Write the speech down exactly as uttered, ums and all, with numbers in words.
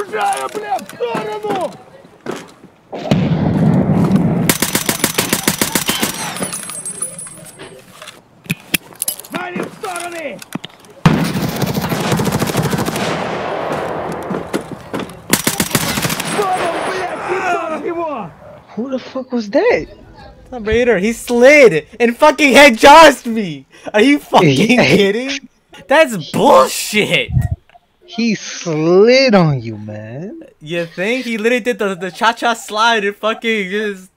Чужая, бля, в сторону! Вали в стороны! Who the fuck was that? Raider, he slid and fucking headjosted me. Are you fucking kidding? That's bullshit. He slid on you, man. You think he literally did the the cha cha slide and fucking just